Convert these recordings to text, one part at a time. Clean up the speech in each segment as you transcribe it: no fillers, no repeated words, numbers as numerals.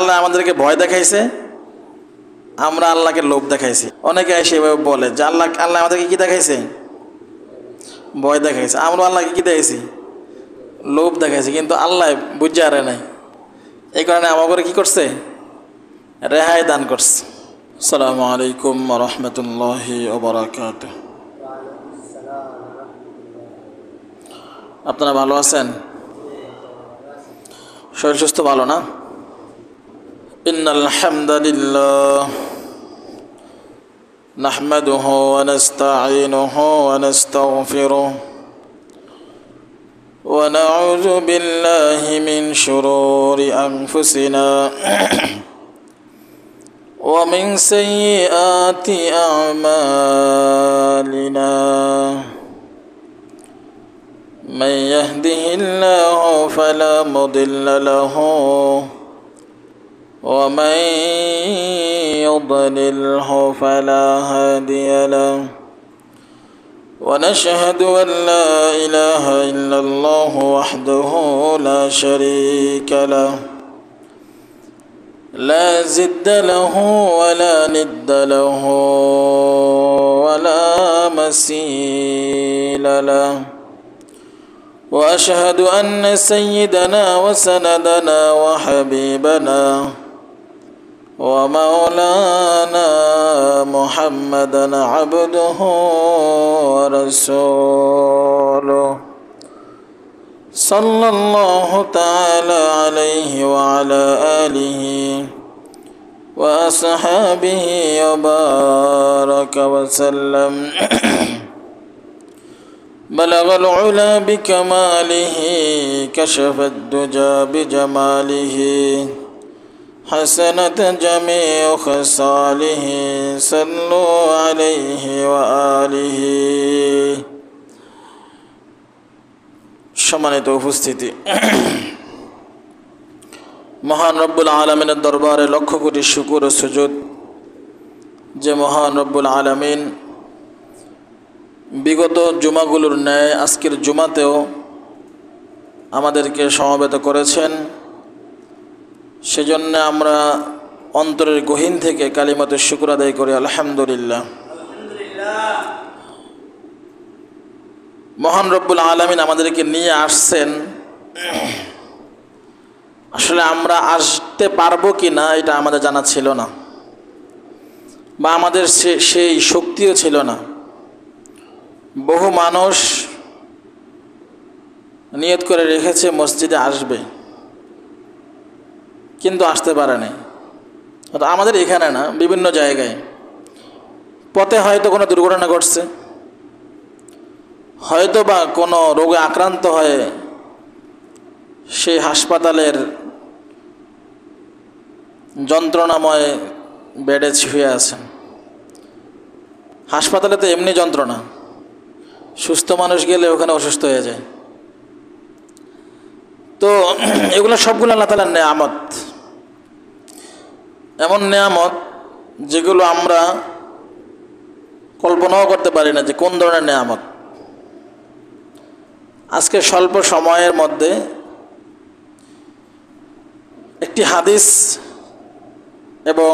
আল্লাহ আমাদেরকে ভয় দেখাইছে, আমরা আল্লাহকে লোভ দেখাইছি। অনেকে এসে এভাবে বলে যে আল্লাহ আমাদেরকে কি দেখাইছে? ভয় দেখাইছে। আমরা আল্লাহকে কি দেখাইছি? লোভ দেখাইছি। কিন্তু আল্লাহ বুঝে আরে নাই, এই কারণে আমাকে কি করছে? রেহাই দান করছে। আসসালামু আলাইকুম ওয়া রাহমাতুল্লাহি ওয়া বারাকাতুহু। আপনারা ভালো আছেন? শরীর সুস্থ ভালো না? ইন্নাল হামদালিল্লাহ নাহমাদুহু ওয়া নাস্তাঈনুহু ওয়া নাস্তাগফিরুহু ওয়া নাউযু বিল্লাহি মিন শুরুরি আনফুসিনা ওয়া মিন সাইয়্যাতি আ'মালিনা। من يهده الله فلا مضل له ومن يضلله فلا هادي له ونشهد أن لا إله إلا الله وحده لا شريك له لا ضد له ولا ند له ولا مثيل له وأشهد أن سيدنا وسندنا وحبيبنا ومولانا محمدا عبده ورسوله صلى الله تعالى عليه وعلى آله وأصحابه وبارك وسلم بلغ العلا بكماله كشف الدجى بجماله حسنت جميع خصاله صلوا عليه وآله। সম্মানিত উপস্থিতি, মহান রব্বুল আলামিনের দরবারে লক্ষ কোটি শুকর ও সুজুদ যে মহান রব্বুল আলামিন বিগত জুমাগুলোর ন্যায় আজকের জুমাতেও আমাদেরকে সমবেত করেছেন। সেজন্য আমরা অন্তরের গহীন থেকে কালিমাতে শুকর আদায় করি, আলহামদুলিল্লাহ। মহান রব্বুল আলামিন আমাদেরকে নিয়ে আসছেন, আসলে আমরা আসতে পারবো কি না এটা আমাদের জানা ছিল না, বা আমাদের সেই শক্তিও ছিল না। বহু মানুষ নিয়ত করে রেখেছে মসজিদে আসবে, কিন্তু আসতে পারে না। আমাদের এখানে না, বিভিন্ন জায়গায় পথে হয়তো কোনো দুর্ঘটনা ঘটছে, হয়তো বা কোনো রোগে আক্রান্ত হয়ে সেই হাসপাতালের যন্ত্রণাময় বেডে শুয়ে আছেন। হাসপাতালে তো এমনি যন্ত্রণা, সুস্থ মানুষ গেলে ওখানে অসুস্থ হয়ে যায়। তো এগুলো সবগুলো আল্লাহ তাআলার নেয়ামত, এমন নেয়ামত যেগুলো আমরা কল্পনাও করতে পারি না যে কোন ধরনের নেয়ামত। আজকে স্বল্প সময়ের মধ্যে একটি হাদিস এবং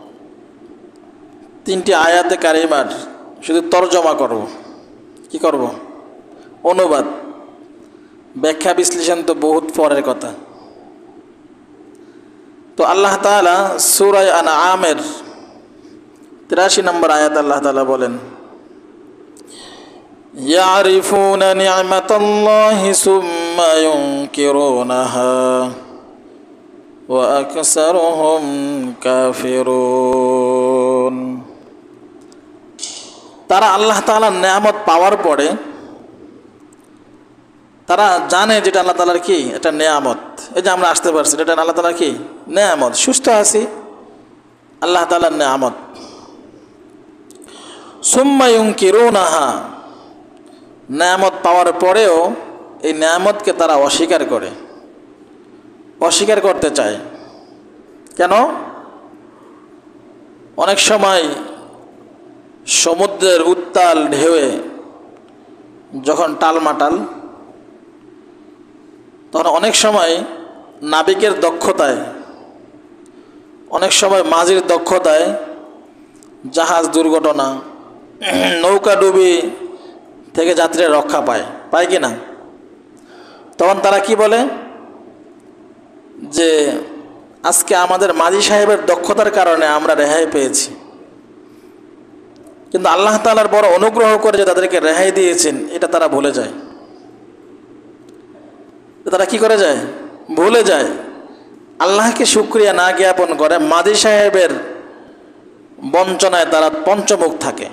3টি আয়াতে কারিমার শুধু তরজমা করব। কি করব? অনুবাদ, ব্যাখ্যা বিশ্লেষণ তো বহুত পরের কথা। তো আল্লাহ তাআলা সূরা আনআমের 83 নম্বর আয়াত আল্লাহ তাআলা বলেন, ইয়ারিফুনা নি'মাতাল্লাহি সুম্মা ইউনকিরুনাহা ওয়া আকসারুহুম কাফিরুন। তারা আল্লাহ তাআলার নেয়ামত পাওয়ার পরে তারা জানে যেটা আল্লাহ তাআলার কি, এটা নেয়ামত। এই যে আমরা আসতে পারছি, এটা আল্লাহ তাআলার কি নেয়ামত। সুস্থ আছি, আল্লাহ তাআলার নেয়ামত। সুম্মা ইউনকিরুনাহা, নেয়ামত পাওয়ার পরেও এই নেয়ামতকে তারা অস্বীকার করে, অস্বীকার করতে চায়। কেন? অনেক সময় সমুদ্রের উত্তাল ঢেউয়ে যখন টালমাটাল, তখন অনেক সময় নাবিকের দক্ষতায় অনেক সময় মাঝির দক্ষতায় জাহাজ দুর্ঘটনা, নৌকা ডুবি থেকে যাত্রীরা রক্ষা পায়, পায় কি না? তখন তারা কি বলে যে আজকে আমাদের মাঝি সাহেবের দক্ষতার কারণে আমরা রেহাই পেয়েছি। কিন্তু আল্লাহ তাআলার বড় অনুগ্রহ করে যে তাদেরকে রেহাই দিয়েছেন এটা তারা ভুলে যায়। তারা কি করে যায়? ভুলে যায়। আল্লাহকে শুকরিয়া না জ্ঞাপন করে মাঝি সাহেবের বঞ্চনায় তারা পঞ্চমুখ থাকে।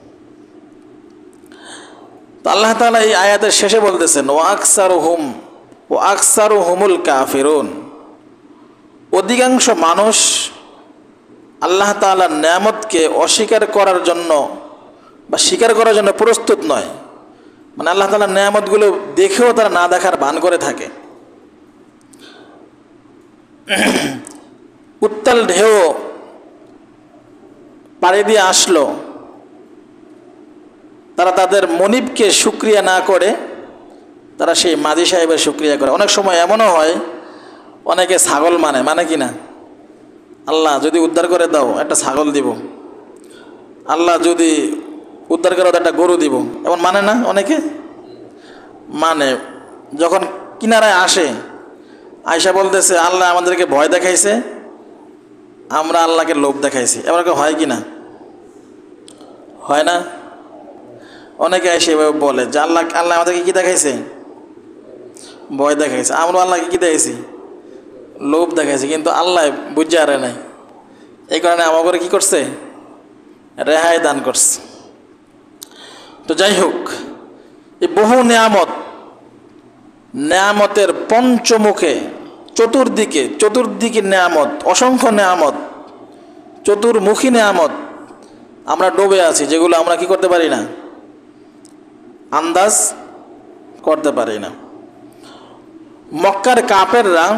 তো আল্লাহ তাআলা এই আয়াতের শেষে বলতেছেন ও আকসারুহুমুল কাফিরুন, অধিকাংশ মানুষ আল্লাহ তাআলার নেয়ামতকে অস্বীকার করার জন্য বা স্বীকার করার জন্য প্রস্তুত নয়। মানে আল্লাহ তাআলার নেয়ামতগুলো দেখেও তারা না দেখার ভান করে থাকে। উত্তাল ঢেউ পাড়ি দিয়ে আসলো, তারা তাদের মনিবকে শুকরিয়া না করে তারা সেই মাঝি সাহেবের শুকরিয়া করে। অনেক সময় এমনও হয় অনেকে ছাগল মানে কি না, আল্লাহ যদি উদ্ধার করে দাও একটা ছাগল দিব, আল্লাহ যদি উদ্ধার করে দাও একটা গরু দিব, এমন মানে না অনেকে? মানে যখন কিনারায় আসে আয়সা বলতেছে আল্লাহ আমাদেরকে ভয় দেখাইছে, আমরা আল্লাহকে লোভ দেখাইছি। এমন হয় কি না? হয় না? অনেকে এসে বলে যে আল্লাহ আমাদেরকে কি দেখাইছে? ভয় দেখাইছে। আমরা আল্লাহকে কি দেখাইছি? লোভ দেখাইছি। কিন্তু আল্লাহ বুঝে আরে নাই, এই কারণে আমাকে কি করছে? রেহাই দান করছে। তো যাই হোক, এই বহু নেয়ামতের পঞ্চমুখে চতুর্দিকে নেয়ামত, অসংখ্য নেয়ামত, চতুর্মুখী নেয়ামত আমরা ডুবে আছি, যেগুলো আমরা কি করতে পারি না, আন্দাজ করতে পারি না। মক্কার কাফেররা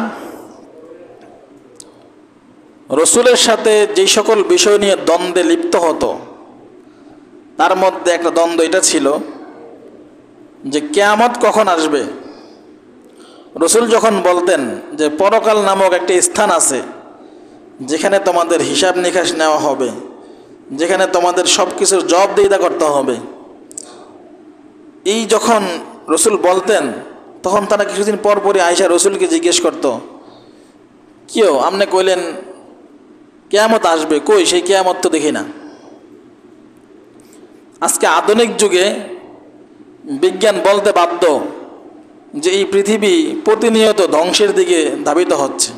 রসুলের সাথে যে সকল বিষয় নিয়ে দ্বন্দ্বে লিপ্ত হতো তার মধ্যে একটা দ্বন্দ্ব এটা ছিল যে কিয়ামত কখন আসবে। রসুল যখন বলতেন যে পরকাল নামক একটি স্থান আছে যেখানে তোমাদের হিসাব নিকাশ নেওয়া হবে, যেখানে তোমাদের সব কিছুর জবাবদিহিতা করতে হবে, এই যখন রসুল বলতেন তখন তারা কিছুদিন পরপরই আয়েশা রসুলকে জিজ্ঞেস করত, কেউ আপনি কইলেন কিয়ামত আসবে, কই সেই কিয়ামত তো দেখি না। আজকে আধুনিক যুগে বিজ্ঞান বলতে বাধ্য যে এই পৃথিবী প্রতিনিয়ত ধ্বংসের দিকে ধাবিত হচ্ছে।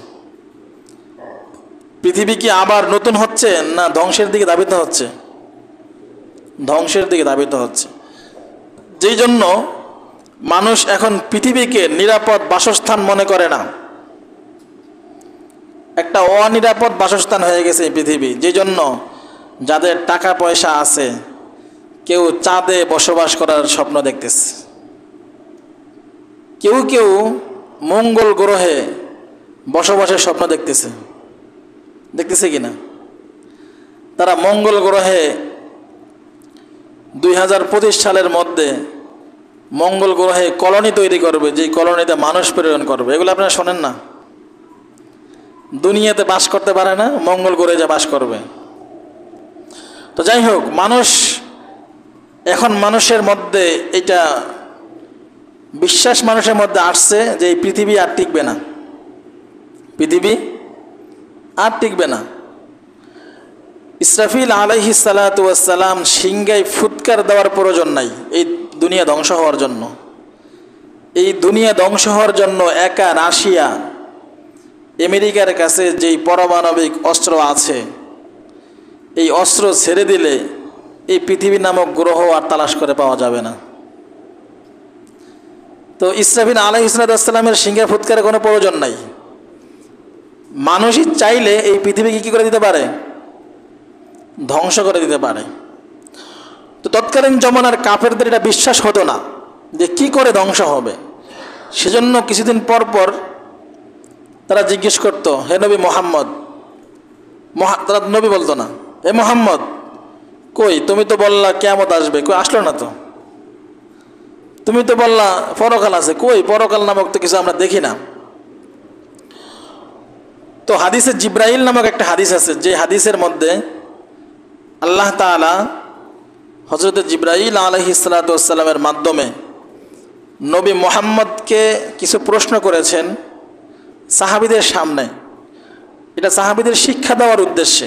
পৃথিবী কি আবার নতুন হচ্ছে না ধ্বংসের দিকে ধাবিত হচ্ছে? ধ্বংসের দিকে ধাবিত হচ্ছে। যেই জন্য মানুষ এখন পৃথিবীকে নিরাপদ বাসস্থান মনে করে না, একটা অনিরাপদ বাসস্থান হয়ে গেছে এই পৃথিবী। যেই জন্য যাদের টাকা পয়সা আছে কেউ চাঁদে বসবাস করার স্বপ্ন দেখতেছে, কেউ মঙ্গল গ্রহে বসবাসের স্বপ্ন দেখতেছে কিনা? তারা মঙ্গল গ্রহে 2025 সালের মধ্যে মঙ্গল গ্রহে কলোনি তৈরি করবে, যেই কলোনিতে মানুষ প্রেরণ করবে। এগুলো আপনারা শোনেন না? দুনিয়াতে বাস করতে পারে না, মঙ্গল গ্রহে যা বাস করবে। তো যাই হোক, এখন মানুষের মধ্যে এটা বিশ্বাস মানুষের মধ্যে আসছে যে এই পৃথিবী আর টিকবে না, পৃথিবী আর টিকবে না। ইসরাফিল আলাইহিস সালাতু ওয়াস সালাম সিংহায় ফুৎকার দেওয়ার প্রয়োজন নাই এই দুনিয়া ধ্বংস হওয়ার জন্য। এই দুনিয়া ধ্বংস হওয়ার জন্য একা রাশিয়া আমেরিকার কাছে যেই পারমাণবিক অস্ত্র আছে, এই অস্ত্র ছেড়ে দিলে এই পৃথিবী নামক গ্রহ আর তালাশ করে পাওয়া যাবে না। তো ইসরাফিল আলাইহিস সালামের সিংহায় ফুৎকারের কোনো প্রয়োজন নাই। মানুষই চাইলে এই পৃথিবীকে কী করে দিতে পারে? ধ্বংস করে দিতে পারে। তো তৎকালীন জমানার কাফেরদের এটা বিশ্বাস হতো না যে কি করে ধ্বংস হবে। সেজন্য কিছুদিন পর পর তারা জিজ্ঞেস করত, হে নবী মোহাম্মদ, তারা নবী বলতো না, হে মোহাম্মদ কই তুমি তো বললা কিয়ামত আসবে, কই আসলো না তো। তুমি তো বললা পরকাল আছে, কই পরকাল নামক তো কিছু আমরা দেখি না। তো তো হাদিসে জিব্রাইল নামক একটা হাদিস আছে, যে হাদিসের মধ্যে আল্লাহ তাআলা হযরত জিব্রাইল আলাইহিস সালাতু ওয়াস সালামের মাধ্যমে নবী মুহাম্মদকে কিছু প্রশ্ন করেছেন সাহাবীদের সামনে। এটা সাহাবীদের শিক্ষা দেওয়ার উদ্দেশ্যে,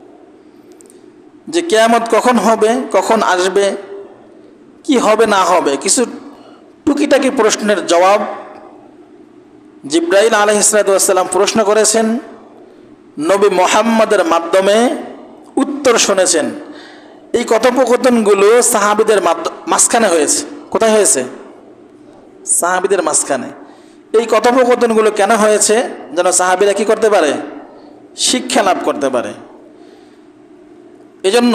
যে কিয়ামত কখন হবে, কখন আসবে, কি হবে না হবে, কিছু টুকিটাকি প্রশ্নের জবাব জিব্রাইল আলাইহিস সালাতু ওয়াস সালাম প্রশ্ন করেছেন, নবী মুহাম্মদের মাধ্যমে উত্তর শুনেছেন। এই কথোপকথনগুলো সাহাবীদের মাঝখানে হয়েছে। কোথায় হয়েছে? সাহাবীদের মাঝখানে। এই কথোপকথনগুলো কেন হয়েছে? যেন সাহাবীরা কি করতে পারে? শিক্ষা লাভ করতে পারে। এজন্য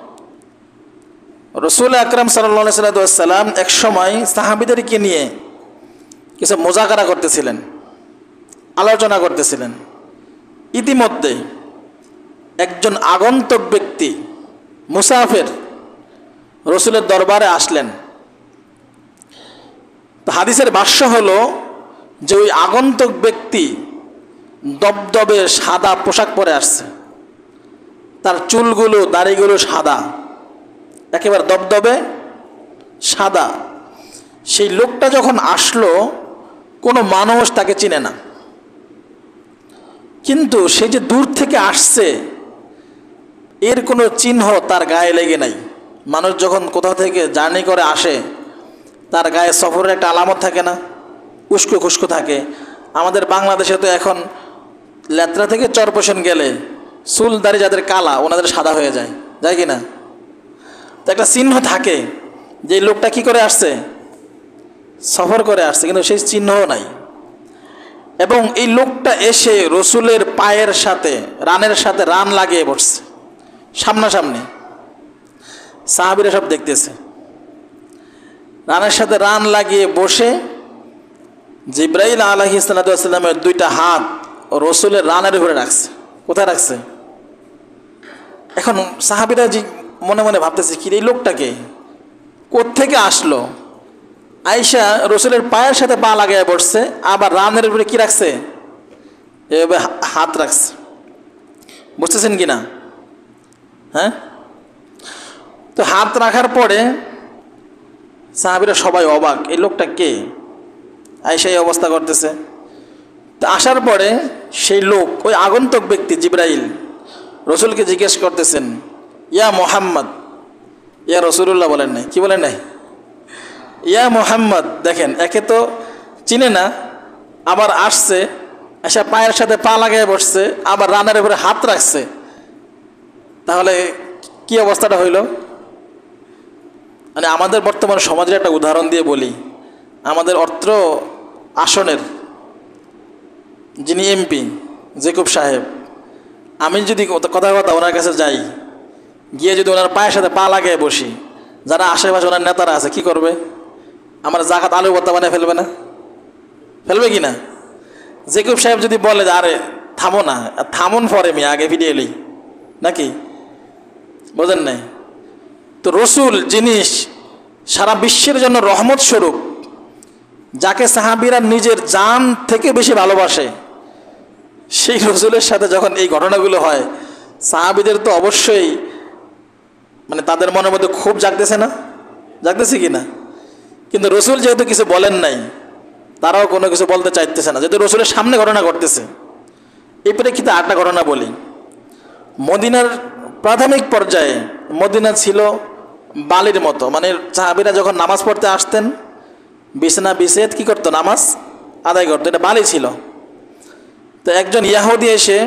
রাসূল আকরাম সাল্লাল্লাহু আলাইহি ওয়াসাল্লাম এক সময় সাহাবীদেরকে নিয়ে কিছু মুযাকারা করতেছিলেন, আলোচনা করতেছিলেন। ইতিমধ্যে একজন আগন্তুক ব্যক্তি মুসাফির রাসূলের দরবারে আসলেন। তো হাদিসের ভাষ্য হলো যে ওই আগন্তুক ব্যক্তি দবদবে সাদা পোশাক পরে আসছে, তার চুলগুলো দাড়িগুলো সাদা, একেবারে দবদবে সাদা। সেই লোকটা যখন আসলো কোনো মানুষ তাকে চিনে না, কিন্তু সে যে দূর থেকে আসছে এর কোনো চিহ্ন তার গায়ে লেগে নাই। মানুষ যখন কোথাও থেকে জার্নি করে আসে তার গায়ে সফরের একটা আলামত থাকে না, উস্কো খুস্কো থাকে। আমাদের বাংলাদেশে তো এখন লেত্রা থেকে চরপোষণ গেলে চুল দাড়ি যাদের কালা ওনাদের সাদা হয়ে যায়, যায় কি না? তো একটা চিহ্ন থাকে যে লোকটা কি করে আসছে, সফর করে আসছে, কিন্তু সেই চিহ্নও নাই। এবং এই লোকটা এসে রসুলের পায়ের সাথে রানের সাথে রান লাগিয়ে বসছে সামনাসামনি। সাহাবীরা সব দেখতেছে, রানের সাথে রান লাগিয়ে বসে জিব্রাইল আলাইহিস সালাতু ওয়াস সালামের দুইটা হাত রসুলের রানের উপরে রাখছে। কোথায় রাখছে? এখন সাহাবীরা মনে মনে ভাবতেছে, কি এই লোকটাকে কোত্থেকে আসলো? আয়েশা রসুলের পায়ের সাথে পা লাগাইয়া বসছে, আবার রানের উপরে কি রাখছে? এভাবে হাত রাখছে। বুঝতেছেন কি না? হ্যাঁ, তো হাত রাখার পরে সাহাবীরা সবাই অবাক, এই লোকটা কে? আয়েশা এই অবস্থা করতেছে। তো আসার পরে সেই লোক, ওই আগন্তুক ব্যক্তি জিব্রাইল রসুলকে জিজ্ঞেস করতেছেন, ইয়া মুহাম্মদ, ইয়া রাসূলুল্লাহ বলেন নাই, কি বলেন নাই? ইয়া মুহাম্মদ। দেখেন, একে তো চিনে না, আবার আসছে, এসে পায়ের সাথে পা লাগায় বসছে, আবার রানের উপরে হাত রাখছে। তাহলে কি অবস্থাটা হইল? মানে আমাদের বর্তমান সমাজের একটা উদাহরণ দিয়ে বলি। আমাদের অত্র আসনের যিনি এমপি জেকুব সাহেব, আমি যদি কথা ওনার কাছে যাই, গিয়ে যদি ওনার পায়ের সাথে পা লাগায় বসি, যারা আশেপাশে ওনার নেতারা আছে কি করবে? আমার জাকাত আলু ভর্তা বানিয়ে ফেলবে না? ফেলবে কি না? জেকুব সাহেব যদি বলে যে আরে থামো না, থামুন পরে আমি আগে ফিরে এলি, নাকি? বোঝেন নাই? তো রসুল জিনিস সারা বিশ্বের জন্য রহমত স্বরূপ, যাকে সাহাবীরা নিজের জান থেকে বেশি ভালোবাসে, সেই রসুলের সাথে যখন এই ঘটনাগুলো হয়, সাহাবীদের তো অবশ্যই মানে তাদের মনের মধ্যে খুব জাগতেছে না? জাগতেছে কি না? কিন্তু রসুল যেহেতু কিছু বলেন নাই, তারাও কোনো কিছু বলতে চাইতেছে না, যেহেতু রসুলের সামনে ঘটনা ঘটতেছে। এই প্রেক্ষিতে আরেকটা ঘটনা বলি। মদিনার প্রাথমিক পর্যায়ে মদিনা ছিল বালির মতো, মানে সাহাবীরা যখন নামাজ পড়তে আসতেন বিছানা বিছেদ কি করতো? নামাজ আদায় করতো, এটা বালি ছিল। তো একজন ইয়াহুদি এসে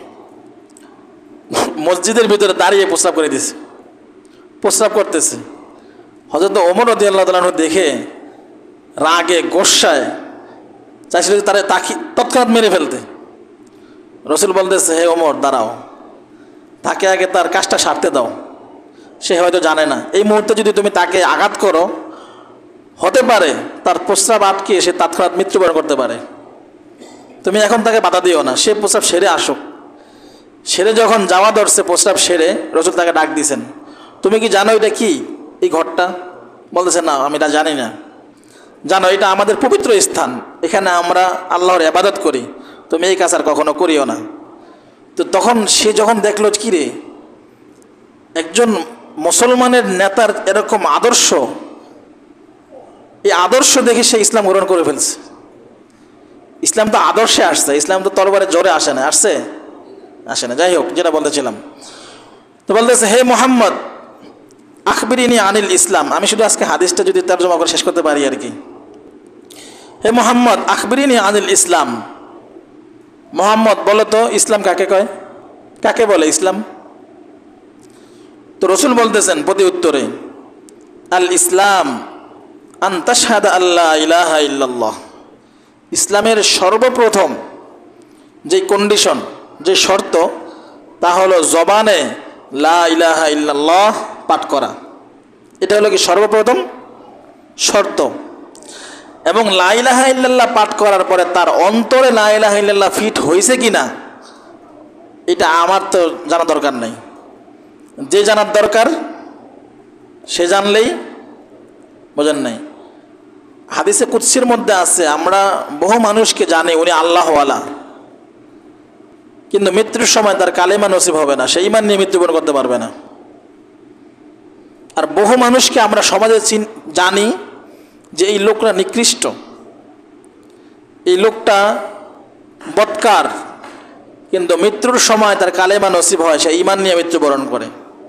মসজিদের ভিতরে দাঁড়িয়ে প্রস্রাব করে দিয়েছে, প্রস্রাব করতেছে। হযরত ওমর রাদিয়াল্লাহু তাআলা দেখে রাগে গোস্সায় চাইছিল তারা তৎক্ষণাৎ মেরে ফেলতে। রসুল বলতেছে, হে ওমর দাঁড়াও, তাকে আগে তার কাজটা সারতে দাও, সে হয়তো জানে না। এই মুহূর্তে যদি তুমি তাকে আঘাত করো, হতে পারে তার প্রস্রাব আটকে সে তৎক্ষণাৎ মৃত্যুবরণ করতে পারে। তুমি এখন তাকে বাধা দিও না, সে প্রস্রাব সেরে আসুক। সেরে যখন যাওয়া ধরছে, প্রস্রাব সেরে রসুল তাকে ডাক দিয়েছেন, তুমি কি জানো এটা কি এই ঘরটা? বলতেছে, না আমি এটা জানি না। জানো, এটা আমাদের পবিত্র স্থান, এখানে আমরা আল্লাহর ইবাদত করি, তুমি এই কাজ আর কখনো করিও না। তো তখন সে যখন দেখলো কি রে, একজন মুসলমানের নেতার এরকম আদর্শ, এই আদর্শ দেখে সে ইসলাম গ্রহণ করে ফেলছে। ইসলাম তো আদর্শে আসছে, ইসলাম তো তরবারে জোরে আসে না, আসে না। যাই হোক, যেটা বলতেছিলাম, তো বলতেছে হে মোহাম্মদ আখবিরিনী আনিল ইসলাম। আমি শুধু আজকে হাদিসটা যদি তর্জমা করে শেষ করতে পারি আর কি। হে মোহাম্মদ আখবিরিনী আনিল ইসলাম, মোহাম্মদ বলো তো ইসলাম কাকে কয়, কাকে বলে ইসলাম? তো রসুল বলতেছেন প্রতি উত্তরে, আল ইসলাম আন তাশহাদা আল্লা ইলাহা ইল্লাল্লাহ। ইসলামের সর্বপ্রথম যে কন্ডিশন, যে শর্ত, তা হলো জবানে লা ইলাহা ইল্লাল্লাহ পাঠ করা। এটা হলো কি সর্বপ্রথম শর্ত। এবং লা ইলাহা ইল্লাল্লাহ পাঠ করার পরে তার অন্তরে লা ইলাহা ইল্লাল্লাহ ফিট হয়েছে কিনা, এটা আমার তো জানা দরকার নেই। যে জানার দরকার সে জানলেই, বোঝেন নাই? হাদিসে কুদসির মধ্যে আছে, আমরা বহু মানুষকে জানি উনি আল্লাহওয়ালা, কিন্তু মৃত্যুর সময় তার কালেমা নসিব হবে না, সে ঈমান নিয়ে মৃত্যুবরণ করতে পারবে না। আর বহু মানুষকে আমরা সমাজে জানি যে এই লোকটা নিকৃষ্ট, এই লোকটা বৎকার, কিন্তু মৃত্যুর সময় তার কালেমা নসিব হয়, সে ঈমান নিয়ে মৃত্যুবরণ করে।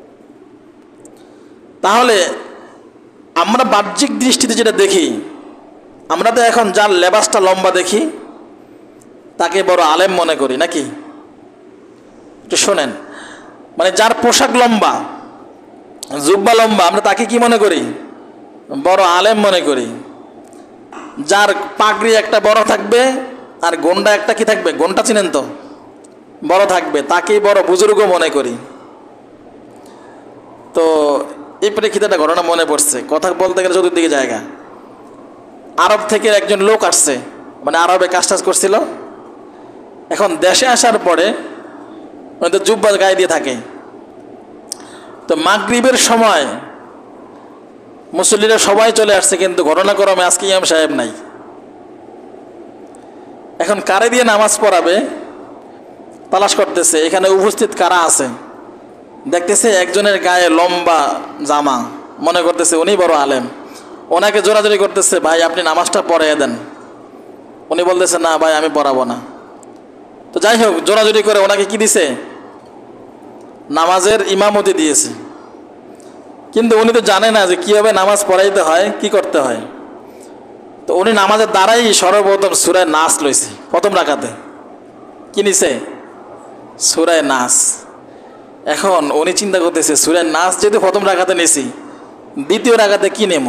তাহলে আমরা বাহ্যিক দৃষ্টিতে যেটা দেখি, আমরা তো এখন যার লেবাসটা লম্বা দেখি তাকে বড় আলেম মনে করি, নাকি? একটু শোনেন, মানে যার পোশাক লম্বা, জুব্বা লম্বা, আমরা তাকে কি মনে করি? বড় আলেম মনে করি। যার পাগড়ি একটা বড় থাকবে আর গন্ডা একটা কি থাকবে, গন্ডা চিনেন তো, বড় থাকবে, তাকেই বড় বুজুর্গ মনে করি। তো এই প্রেক্ষিতে একটা ঘটনা মনে পড়ছে, কথা বলতে গেলে চতুর্দিকে জায়গা। আরব থেকে একজন লোক আসছে, মানে আরবে কাজ টাজ করছিল, এখন দেশে আসার পরে উনি তো জুব্বা গায়ে দিয়ে থাকে। তো মাগরিবের সময় মুসল্লিরা সবাই চলে আসছে, কিন্তু ঘটনাক্রমে আজকে ইমাম সাহেব নাই। এখন কারে দিয়ে নামাজ পড়াবে তালাশ করতেছে, এখানে উপস্থিত কারা আছে দেখতেছে, একজনের গায়ে লম্বা জামা, মনে করতেছে উনি বড় আলেম। ওনাকে জোরাজোরি করতেছে, ভাই আপনি নামাজটা পড়াইয়া দেন। উনি বলতেছে না ভাই আমি পড়াবো না। তো যাই হোক, জোরাজোরি করে ওনাকে কি দিছে, নামাজের ইমামতি দিয়েছে। কিন্তু উনি তো জানে না যে কীভাবে নামাজ পড়াইতে হয়, কি করতে হয়। তো উনি নামাজের দ্বারাই সর্বপ্রথম সূরায়ে নাস লইছে, প্রথম রাকাতে কি নিছে, সূরায়ে নাস। এখন উনি চিন্তা করতেছে, সূরায়ে নাস যেহেতু প্রথম রাকাতে নিছি, দ্বিতীয় রাকাতে কি নেমো।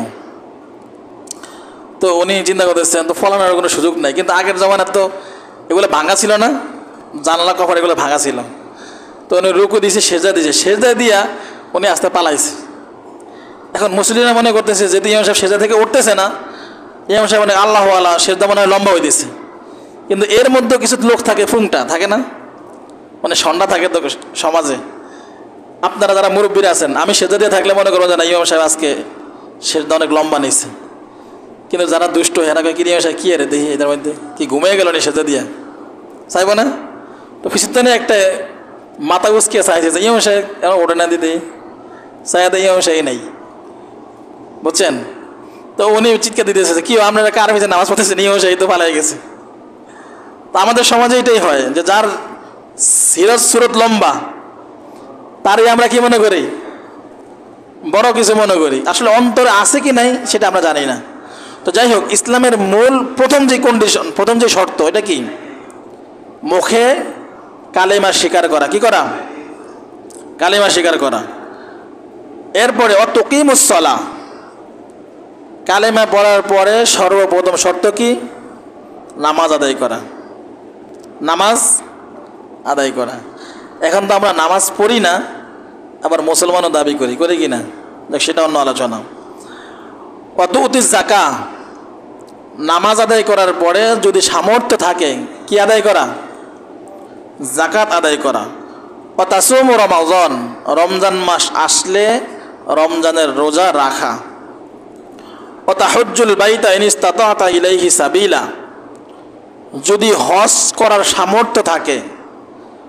তো উনি চিন্তা করতেছেন, তো ফলানোর কোনো সুযোগ নাই। কিন্তু আগের জমানার তো এগুলো ভাঙা ছিল না, জানালা কপার এগুলো ভাঙা ছিল। তো উনি রুকু দিয়েছে, সেজদা দিয়েছে, সেজদা দিয়া উনি আস্তে পালাইছে। এখন মুসলিমরা মনে করতেছে যেহেতু ইমাম সাহেব সেজদা থেকে উঠতেছে না, ইমাম সাহেব মানে আল্লাহ আল্লাহ, সেজদা মনে হয় লম্বা হয়ে দিচ্ছে। কিন্তু এর মধ্যে কিছু লোক থাকে, ফুংটা থাকে না, মানে সন্ধ্যা থাকে তো সমাজে। আপনারা যারা মুরব্বীরা আছেন, আমি সেজদা দিয়ে থাকলে মনে করবো যে না ইমাম সাহেব আজকে সেজদা অনেক লম্বা নিচ্ছে। কিন্তু যারা দুষ্ট হেরা কি ইমাম সাহেব কি আরে দেখি এদের মধ্যে কি ঘুমিয়ে গেল নি সেজদা দিয়া, চাইব না? তো ফিসিস্তানে একটা মাথা উচকিয়ে চাইছে যে ইমাম সাহেব এমন ওঠে না দিতে, চাইয়া দেয় ইমাম সাহেব নেই, বুঝছেন? তো উনি চিৎকার দিতেছে, কি আপনারা কার ভিতরে নামাজ পড়তেছেন, ইমাম সাহেব তো পালাই গেছে। তো আমাদের সমাজে এটাই হয় যে যার সিরত সুরত লম্বা তারই আমরা কি মনে করি, বড় কিছু মনে করি। আসলে অন্তরে আছে কি নাই সেটা আমরা জানি না। তো যাই হোক, ইসলামের মূল প্রথম যে কন্ডিশন, প্রথম যে শর্ত, এটা কি? মুখে কালেমা স্বীকার করা। কি করা? কালেমা স্বীকার করা। এরপরে অতুকিমুস সালাহ, কালেমা পড়ার পরে সর্বপ্রথম শর্ত কি? নামাজ আদায় করা। নামাজ আদায় করা। এখন তো আমরা নামাজ পড়ি না, আবার মুসলমানও দাবি করি, করি কি না? দেখ, সেটা অন্য আলোচনা। অতুতি জাকা, নামাজ আদায় করার পরে যদি সামর্থ্য থাকে কি আদায় করা? জাকাত আদায় করা। অতাসুম রমাজন, রমজান মাস আসলে রমজানের রোজা রাখা। অতাহজ্জুল বাইতা ইন ইসতাতা ইলাইহি সাবিলা, যদি হজ করার সামর্থ্য থাকে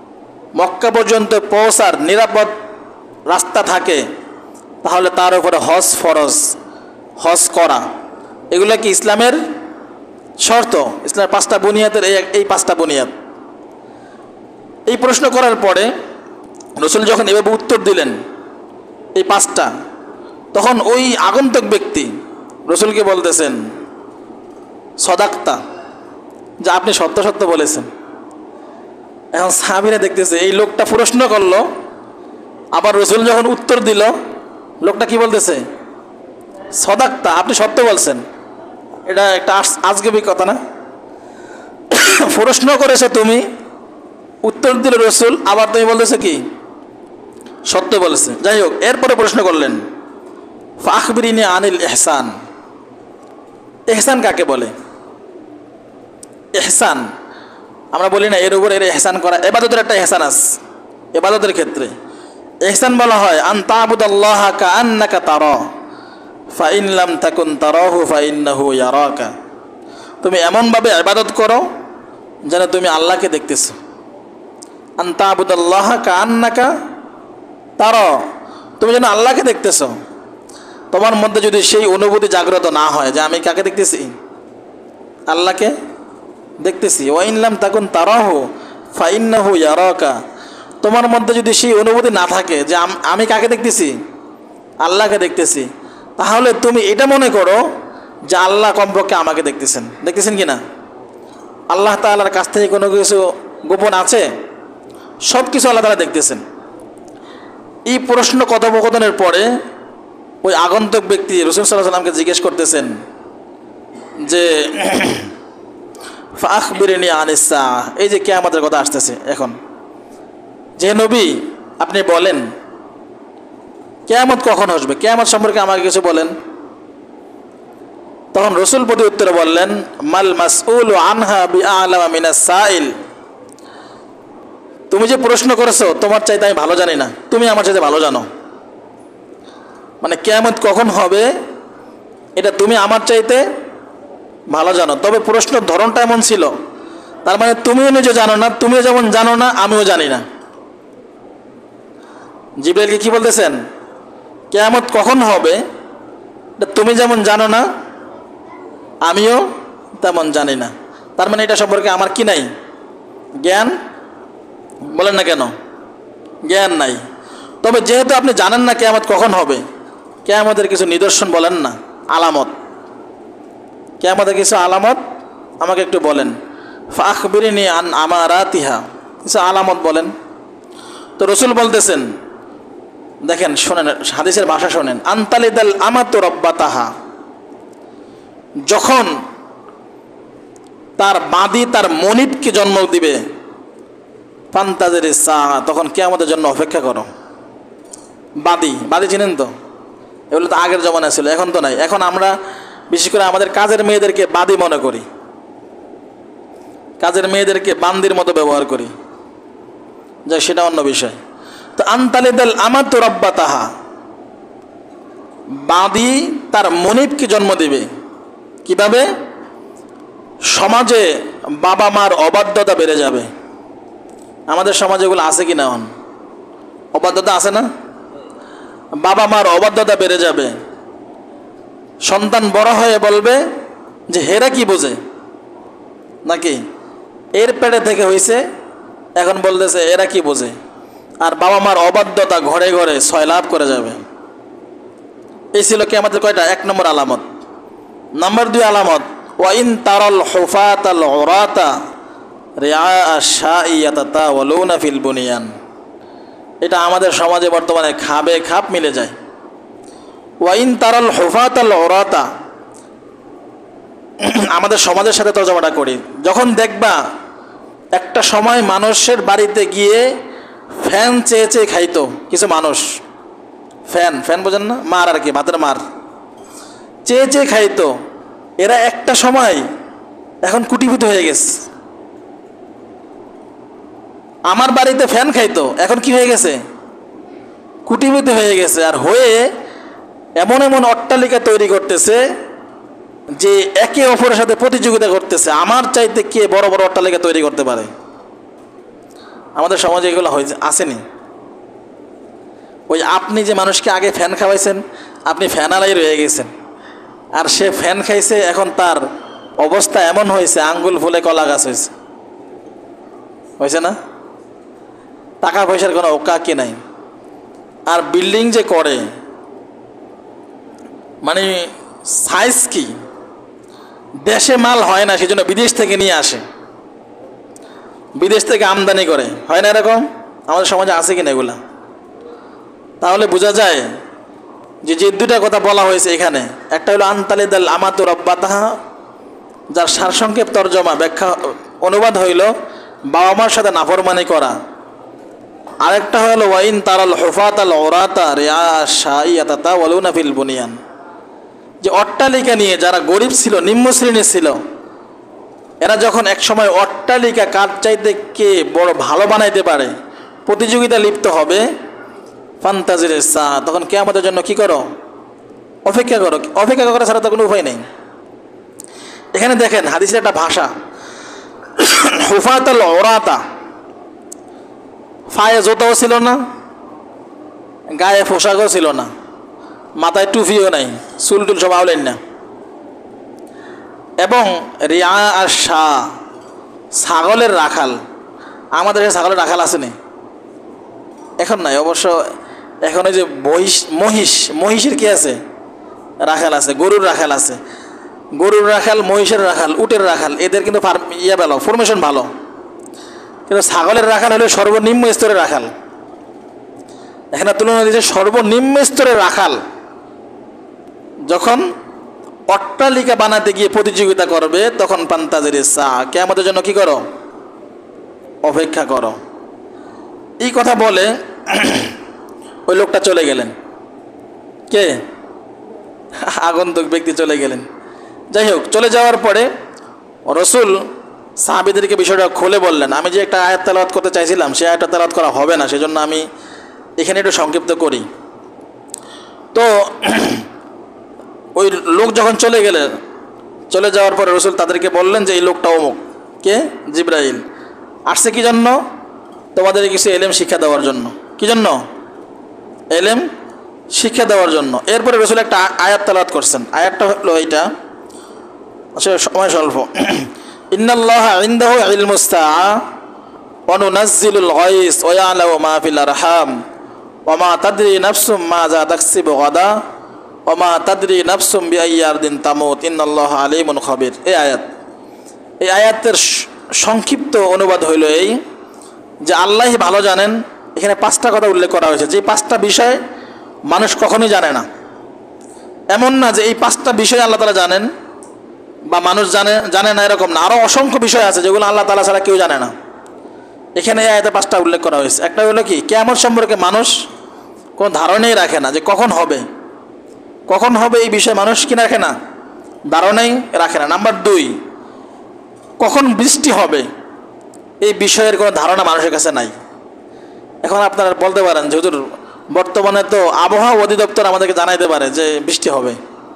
মক্কা পর্যন্ত পৌঁছার নিরাপদ রাস্তা থাকে, তাহলে তার উপরে হজ ফরজ, হজ করা। এগুলো কি ইসলামের শর্ত? ইসলামের 5টা বুনিয়াদের এই 5টা বুনিয়াদ। এই প্রশ্ন করার পরে রসুল যখন এভাবে উত্তর দিলেন এই 5টা, তখন ওই আগন্তুক ব্যক্তি রসুলকে বলতেছেন সদাক্তা, যা আপনি সত্য সত্য বলেছেন। এখন সাহাবীরা দেখতেছে এই লোকটা প্রশ্ন করলো, আবার রসুল যখন উত্তর দিল লোকটা কি বলতেছে, সদাক্তা, আপনি সত্য বলছেন। এটা একটা আজগবি কথা না? প্রশ্ন করেছো তুমি, উত্তর দিল রসুল, আবার তুমি বলতেছো কি সত্য বলেছে। যাই হোক, এরপরে প্রশ্ন করলেন ফাখবিরিনি আনিল ইহসান, ইহসান কাকে বলে? ইহসান আমরা বলি না এর উপর এর ইহসান করা, ইবাদতের একটা ইহসান আছে। ইবাদতের ক্ষেত্রে ইহসান বলা হয় আন তা'বুদাল্লাহা কাআন্নাকা তারা ফা ইন লাম তাকুন তারাহু ফা ইন্নাহু ইয়ারাকা। তুমি এমনভাবে ইবাদত করো যেন তুমি আল্লাহকে দেখতেছো। আন তা'বুদাল্লাহা কাআন্নাকা তারা, তুমি যেন আল্লাহকে দেখতেছো। তোমার মধ্যে যদি সেই অনুভূতি জাগ্রত না হয় যে আমি কাকে দেখতেছি, আল্লাহকে দেখতেছি, ওয়া ইন লাম তাকুন তারাহু ফা ইন্নাহু ইয়ারাকা, তোমার মধ্যে যদি সেই অনুভূতি না থাকে যে আমি কাকে দেখতেছি, আল্লাহকে দেখতেছি, তাহলে তুমি এটা মনে করো যে আল্লাহ কমপক্ষে আমাকে দেখতেছেন। দেখতেছেন কি না? আল্লাহ তাআলার কাছ থেকে কোনো কিছু গোপন আছে? সব কিছু আল্লাহ তাআলা দেখতেছেন। এই প্রশ্ন কথোপকথনের পরে ওই আগন্তুক ব্যক্তি রাসূল সাল্লাল্লাহু আলাইহি ওয়াসাল্লামকে জিজ্ঞেস করতেছেন যে ফাখবিরনি আনিস সাআহ, এই যে কিয়ামতের কথা আসতেছে এখন, যে নবী আপনি বলেন কিয়ামত কখন আসবে, কিয়ামত সম্পর্কে আমাকে কিছু বলেন। তখন রসুল প্রতি উত্তরে বললেন মাল মাসউলু আনহা বিআলামা মিনাস সাইল, তুমি যে প্রশ্ন করেছো তোমার চাইতে আমি ভালো জানি না, তুমি আমার চাইতে ভালো জানো। মানে কিয়ামত কখন হবে এটা তুমি আমার চাইতে ভালো জানো, তবে প্রশ্নের ধরনটা এমন ছিল, তার মানে তুমিও নিজে জানো না, তুমিও যেমন জানো না আমিও জানি না। জিবরাইলকে কি বলতেছেন, কিয়ামত কখন হবে এটা তুমি যেমন জানো না আমিও তেমন জানি না। তার মানে এটা সম্পর্কে আমার কি নাই, জ্ঞান। বলেন না কেন? জ্ঞান নাই। তবে যেহেতু আপনি জানেন না কিয়ামত কখন হবে, কিয়ামতের কিছু নিদর্শন বলেন না, আলামত, কিয়ামতের কিছু আলামত আমাকে একটু বলেন। ফাখবিরনি আন আমারাতিহা, কিছু আলামত বলেন। তো রসুল বলতেছেন, দেখেন শোনেন হাদিসের ভাষা শোনেন, আনতালিদাল আমাতু রাব্বাতাহা, যখন তার বাঁধি তার মনিবকে জন্ম দিবে, ফান্তাজিরিস সাআ, তখন কিয়ামতের জন্য অপেক্ষা করো। বাঁধি, বাঁধি চিনেন তো? এগুলো তো আগের জমানায় ছিল, এখন তো নাই। এখন আমরা বিশেষ করে আমাদের কাজের মেয়েদেরকে বাঁধি মনে করি, কাজের মেয়েদেরকে বান্দির মতো ব্যবহার করি, যা সেটা অন্য বিষয়। তো আনতালিদাল আমাতু রাব্বাতাহা, বাঁধি তার মনিবকে জন্ম দিবে। কিভাবে? সমাজে বাবা মার অবাধ্যতা বেড়ে যাবে। আমাদের সমাজে এগুলো আছে কি না? অবাধ্যতা আছে না? বাবা মার অবাধ্যতা বেড়ে যাবে। সন্তান বড় হয়ে বলবে যে হেরা কি বোঝে, নাকি এর পেটে থেকে হয়েছে, এখন বলতেছে এরা কি বোঝে। আর বাবা মার অবাধ্যতা ঘরে ঘরে সয়লাভ করে যাবে। এই ছিল কি আমাদের কয়টা? 1 নম্বর আলামত। নাম্বার 2 আলামত, ওয়াইন তারাল হুফাতাল উরাতা রিআ আশ-শাইয়াতাতাওয়ালুনা ফিল বুনিয়ান, এটা আমাদের সমাজে বর্তমানে খাবে খাপ মিলে যায়। ওয়াইন তারাল হুফাতাল উরাতা, আমাদের সমাজের সাথে তর্জমাটা করি, যখন দেখবা একটা সময় মানুষের বাড়িতে গিয়ে ফ্যান চেয়ে চেয়ে খাইতো কিছু মানুষ, ফ্যান, ফ্যান বোঝেন না? মার আর কি, ভাতের মার, চেয়ে চেয়ে খাইতো। এরা একটা সময় এখন কুটিপুটি হয়ে গেছে। আমার বাড়িতে ফ্যান খাইতো, এখন কি হয়ে গেছে? কুটিপুটি হয়ে গেছে। আর হয়ে এমন এমন অট্টালিকা তৈরি করতেছে যে একে অপরের সাথে প্রতিযোগিতা করতেছে, আমার চাইতে কে বড় বড় অট্টালিকা তৈরি করতে পারে। আমাদের সমাজে এগুলো হয়েছে, আসেনি? ওই আপনি যে মানুষকে আগে ফ্যান খাওয়াইছেন, আপনি ফ্যানালাই রয়ে গেছেন, আর সে ফ্যান খাইছে, এখন তার অবস্থা এমন হয়েছে আঙ্গুল ফুলে কলা গাছ হয়েছে, হয়েছে না? টাকা পয়সার কোনো ওকাকি নাই। আর বিল্ডিং যে করে, মানে সাইজ কি, দেশে মাল হয় না সেজন্য বিদেশ থেকে নিয়ে আসে, বিদেশ থেকে আমদানি করে, হয় না এরকম? আমাদের সমাজে আছে কিনা এগুলা? তাহলে বোঝা যায় যে যে দুটা কথা বলা হয়েছে এখানে, একটা হলো আনতালিদাল আমাতু রাব্বাতাহা, যার সারসংক্ষেপ তর্জমা ব্যাখ্যা অনুবাদ হইল বাবা মার সাথে নাফরমানি করা। আরেকটা হলো ওয়াইন তারাল হুফাতাল উরাতা রিয়া শাইয়াতা ওয়ালুনা ফিল বুনিয়ান, যে অট্টালিকা নিয়ে যারা গরিব ছিল, নিম্ন শ্রেণীর ছিল, এরা যখন এক সময় অট্টালিকা কার চাইতে কে বড় ভালো বানাইতে পারে প্রতিযোগিতা লিপ্ত হবে, ফান্তাজির সা, তখন কিয়ামতের জন্য কি করো? অপেক্ষা করো। অপেক্ষা করা ছাড়া তো কোনো উপায় নেই। এখানে দেখেন হাদিসের একটা ভাষা, হুফাতাল উরাতা, পায়ে জুতাও ছিল না, গায়ে পোশাকও ছিল না, মাথায় টুপিও নাই, চুল টুল সব আউলেন না, এবং রিয়া আর শাহ, ছাগলের রাখাল। আমাদের ছাগলের রাখাল আসেনি? এখন নাই অবশ্য। এখন ওই যে মহিষের কি আছে? রাখাল আছে, গরুর রাখাল আছে, গরুর রাখাল, মহিষের রাখাল, উটের রাখাল, এদের কিন্তু ভালো, ফরমেশন ভালো। কিন্তু ছাগলের রাখাল হলো সর্বনিম্ন স্তরের রাখাল। এখানে তুলনা দিয়েছে সর্বনিম্ন স্তরের রাখাল যখন অট্টালিকা বানাতে গিয়ে প্রতিযোগিতা করবে, তখন পান্তাজের সা, কিয়ামতের জন্য কি করো? অপেক্ষা করো। এই কথা বলে ওই লোকটা চলে গেলেন। কে? আগন্তুক ব্যক্তি চলে গেলেন। যাই হোক, চলে যাওয়ার পরে রসুল সাহাবীদেরকে বিষয়টা খুলে বললেন, আমি যে একটা আয়াত তেলাওয়াত করতে চাইছিলাম, সেই আয়াতটা তেলাওয়াত করা হবে না, সেজন্য আমি এখানে একটু সংক্ষিপ্ত করি। তো ওই লোক যখন চলে গেলেন, চলে যাওয়ার পরে রসুল তাদেরকে বললেন যে এই লোকটা অমুক। কে? জিবরাইল আসছে কি জন্য? তোমাদের কিছু এলেম শিক্ষা দেওয়ার জন্য। কি জন্য? এলেম শিক্ষা দেওয়ার জন্য। এরপরে রসুল একটা আয়াত তেলাওয়াত করছেন। আয়াতটা হলো এইটা, আসলে সময় স্বল্প। ইন্নাল্লাহা ইনদাহু ইলমুস সাআ ওয়া নুনাজ্জিলুল গায়স ওয়া ইয়ালামু মা ফিল আরহাম ওয়া মা তাদরি নাফসুম মাযা তাকসিবু গাদা ওয়া মা তাদরি নাফসুম বিআইয়ি আরদিন তামুত ইন্নাল্লাহা আলিমুন খাবীর। এই আয়াতের সংক্ষিপ্ত অনুবাদ হইল এই যে আল্লাহই ভালো জানেন। এখানে 5টা কথা উল্লেখ করা হয়েছে, যে 5টা বিষয় মানুষ কখনোই জানে না। এমন না যে এই 5টা বিষয় আল্লাহ তাআলা জানেন বা মানুষ জানে না, এরকম না। আরও অসংখ্য বিষয় আছে যেগুলো আল্লাহ তাআলা ছাড়া কেউ জানে না। এখানে এই আয়াতে 5টা উল্লেখ করা হয়েছে। একটা হলো কি, কিয়ামত সম্পর্কে মানুষ কোনো ধারণাই রাখে না, যে কখন হবে, কখন হবে এই বিষয়ে মানুষ কি রাখে না, ধারণাই রাখে না। নাম্বার 2, কখন বৃষ্টি হবে এই বিষয়ের কোনো ধারণা মানুষের কাছে নাই। এখন আপনারা বলতে পারেন যে হুজুর, বর্তমানে তো আবহাওয়া অধিদপ্তর আমাদেরকে জানাইতে পারে যে বৃষ্টি হবে।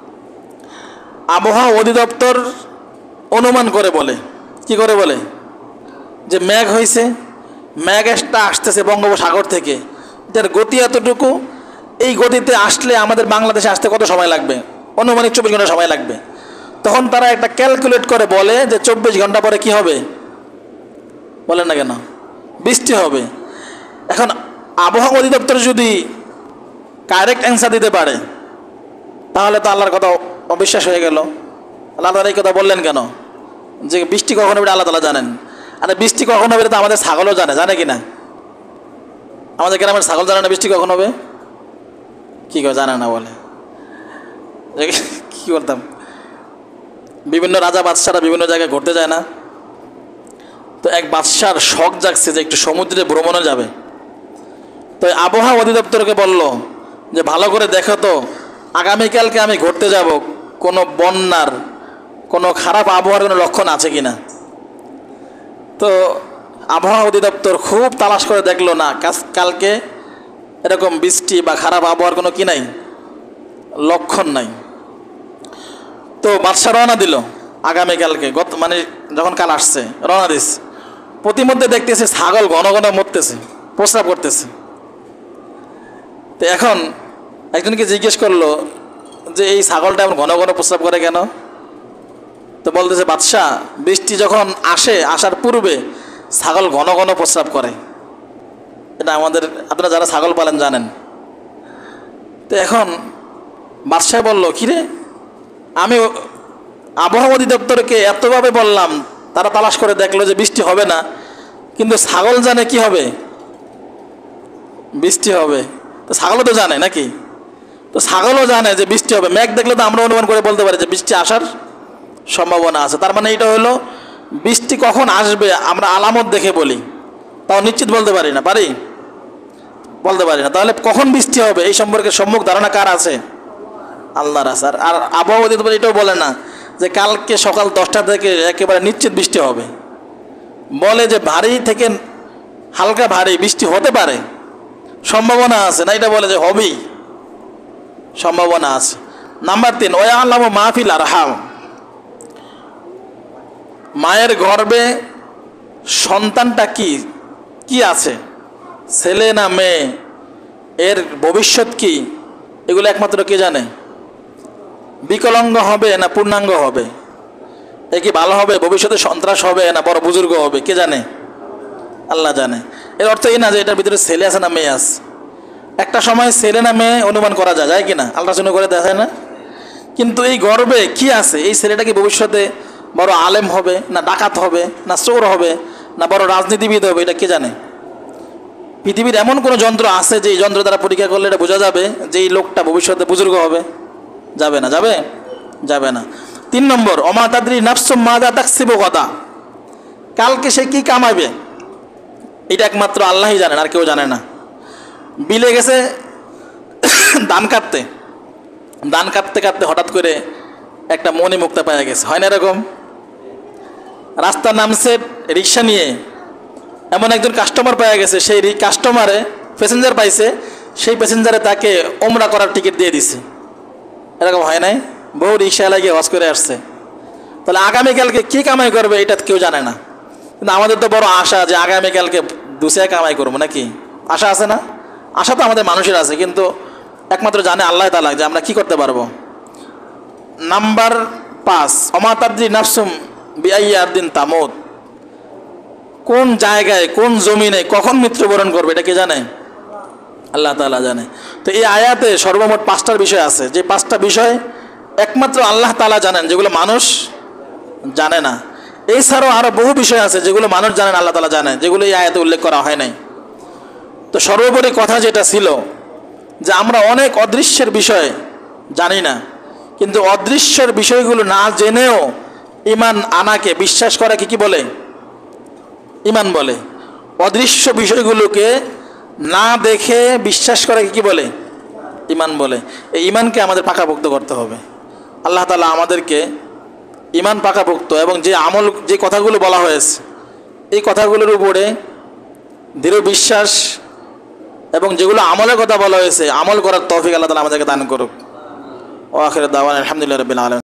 আবহাওয়া অধিদপ্তর অনুমান করে বলে, কি করে বলে? যে মেঘ হয়েছে, মেঘ একটা আসতেছে বঙ্গোপসাগর থেকে, যার গতি এতটুকু, এই গতিতে আসলে আমাদের বাংলাদেশে আসতে কত সময় লাগবে? অনুমানিক 24 ঘন্টা সময় লাগবে। তখন তারা একটা ক্যালকুলেট করে বলে যে 24 ঘন্টা পরে কি হবে? বলেন না কেন? বৃষ্টি হবে। এখন আবহাওয়া অধিদপ্তর যদি কারেক্ট অ্যান্সার দিতে পারে, তাহলে তো আল্লাহর কথা অবিশ্বাস হয়ে গেল। আল্লাহ তাআলা এই কথা বললেন কেন? যে বৃষ্টি কখন হবে আল্লাহ তাআলা জানেন। আর বৃষ্টি কখন হবে তো আমাদের ছাগলও জানে কি না? আমাদের গ্রামের ছাগল জানে না বৃষ্টি কখন হবে? কি করে জানে না? বলে কি করতাম? বিভিন্ন রাজা বাদশারা বিভিন্ন জায়গায় ঘুরতে যায় না? তো এক বাদশার শখ জাগছে যে একটু সমুদ্রে ভ্রমণে যাবে। তো আবহাওয়া অধিদপ্তরকে বলল যে ভালো করে দেখো তো, আগামীকালকে আমি ঘুরতে যাব, কোনো বন্যার, কোনো খারাপ আবহাওয়ার কোনো লক্ষণ আছে কি না। তো আবহাওয়া অধিদপ্তর খুব তালাশ করে দেখলো, না, কালকে এরকম বৃষ্টি বা খারাপ আবহাওয়ার কোনো কি নাই, লক্ষণ নাই। তো বাদশা রওনা দিল আগামীকালকে, মানে যখন কাল আসছে রওনা দিস। প্রতিমধ্যে দেখতেছে ছাগল ঘন ঘন মরতেছে, প্রস্রাব করতেছে। তো এখন একজনকে জিজ্ঞেস করলো যে এই ছাগলটা এমন ঘন ঘন প্রস্রাব করে কেন? তো বলতেছে, বাদশাহ, বৃষ্টি যখন আসে, আসার পূর্বে ছাগল ঘন ঘন প্রস্রাব করে। এটা আমাদের, আপনারা যারা ছাগল পালেন জানেন। তো এখন বাদশাহ বলল, কিরে, আমি আবহাওয়া অধিদপ্তরকে এতভাবে বললাম, তারা তালাশ করে দেখলো যে বৃষ্টি হবে না, কিন্তু ছাগল জানে কি হবে, বৃষ্টি হবে। তো ছাগলও তো জানে নাকি? তো ছাগলও জানে যে বৃষ্টি হবে। মেঘ দেখলে তো আমরা অনুমান করে বলতে পারি যে বৃষ্টি আসার সম্ভাবনা আছে। তার মানে এটা হলো বৃষ্টি কখন আসবে আমরা আলামত দেখে বলি, তাও নিশ্চিত বলতে পারি না, বলতে পারি না। তাহলে কখন বৃষ্টি হবে এই সম্পর্কে সম্মুখ ধারণা কার আছে? আল্লাহর আছে। আর আবহাওয়া অধিদপ্তর এটাও বলে না যে কালকে সকাল 10টা থেকে একেবারে নিশ্চিত বৃষ্টি হবে। বলে যে ভারী থেকে হালকা ভারী বৃষ্টি হতে পারে, সম্ভাবনা আছে, না এটা বলে যে হবেই, সম্ভাবনা আছে। নাম্বার 3, ওয়ালামু মাহফিল আরহাম, মায়ের গর্ভে সন্তানটা কি আছে, ছেলে না মেয়ে, এর ভবিষ্যৎ কি, এগুলো একমাত্র কে জানে? বিকলাঙ্গ হবে না পূর্ণাঙ্গ হবে, এ কি ভালো হবে, ভবিষ্যতে সন্ত্রাস হবে না বড় বুজুর্গ হবে, কে জানে? আল্লাহ জানে। এর অর্থ এই না যে এটার ভিতরে ছেলে আছে না মেয়ে আছে। একটা সময় ছেলে না মেয়ে অনুমান করা যায় কিনা, আল্ট্রাসাউন্ড করে দেখা যায় না? কিন্তু এই গর্বে কি আছে, এই ছেলেটা কি ভবিষ্যতে বড় আলেম হবে না ডাকাত হবে না চোর হবে না বড় রাজনীতিবিদ হবে, এটা কে জানে? পৃথিবীর এমন কোনো যন্ত্র আছে যে এই যন্ত্র দ্বারা পরীক্ষা করলে এটা বোঝা যাবে যে এই লোকটা ভবিষ্যতে বুজুর্গ হবে? যাবে না, যাবে না। 3 নম্বর, অমা তাদরি নাফসুম মাযা তাকসিবু গাদা, কালকে সে কি কামাবে এটা একমাত্র আল্লাহই জানেন, আর কেউ জানে না। বিলে গেছে ধান কাটতে কাটতে হঠাৎ করে একটা মণি মুক্তা পাওয়া গেছে, হয় না এরকম? রাস্তা নামছে রিক্সা নিয়ে, এমন একজন কাস্টমার পাওয়া গেছে, সেই কাস্টমারে প্যাসেঞ্জার পাইছে, সেই প্যাসেঞ্জারে তাকে ওমরা করার টিকিট দিয়ে দিছে। এরকম হয় নাই? বহু রিক্সা লাগিয়ে হজ করে আসছে। তাহলে আগামীকালকে কী কামাই করবে এটা কেউ জানে না। কিন্তু আমাদের তো বড় আশা যে আগামীকালকে দুসে কামাই করবো, নাকি? আশা আছে না? আশা তো আমাদের মানুষের আছে, কিন্তু একমাত্র জানে আল্লাহ তাআলা যে আমরা কি করতে পারবো। নাম্বার 5, ওমা তাদরি নাফসুম বিআইয়ি আরদিন তামুত, কোন জায়গায় কোন জমিনে কখন মৃত্যুবরণ করবে এটা কে জানে? আল্লাহ তাআলা জানে। তো এই আয়াতে সর্বমোট 5টার বিষয় আছে, যে 5টা বিষয় একমাত্র আল্লাহ তাআলা জানেন, যেগুলো মানুষ জানে না। এছাড়াও আরও বহু বিষয় আছে যেগুলো মানুষ জানেন, আল্লাহ তাআলা জানেন, যেগুলো এই আয়াতে উল্লেখ করা হয় নাই। তো সর্বোপরি কথা যেটা ছিল যে আমরা অনেক অদৃশ্যের বিষয় জানি না, কিন্তু অদৃশ্যের বিষয়গুলো না জেনেও ঈমান আনাকে, বিশ্বাস করাকে কি বলে? ঈমান বলে। অদৃশ্য বিষয়গুলোকে না দেখে বিশ্বাস করাকে কি বলে? ঈমান বলে। এই ঈমানকে আমাদের পাকাপোক্ত করতে হবে। আল্লাহ তাআলা আমাদেরকে ঈমান পাকাপোক্ত এবং যে কথাগুলো বলা হয়েছে এই কথাগুলোর উপরে দৃঢ় বিশ্বাস এবং যেগুলো আমলের কথা বলা হয়েছে আমল করার তৌফিক আল্লাহ তাআলা আমাদেরকে দান করুক। ওয়া আখিরু দাওয়ানা আলহামদুলিল্লাহি রাব্বিল আলামিন।